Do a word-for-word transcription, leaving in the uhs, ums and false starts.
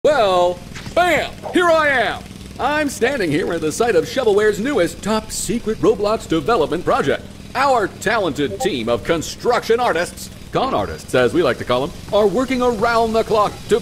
Well, bam! Here I am! I'm standing here at the site of Shovelware's newest top-secret Roblox development project. Our talented team of construction artists, con artists as we like to call them, are working around the clock to